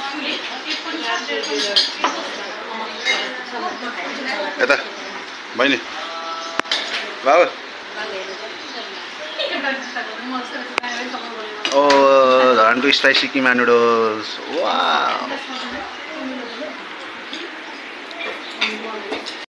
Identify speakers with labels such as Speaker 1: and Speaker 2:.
Speaker 1: यता बहिनी बाबु ओ धरानको स्पाइसी किमा नुडल्स वाह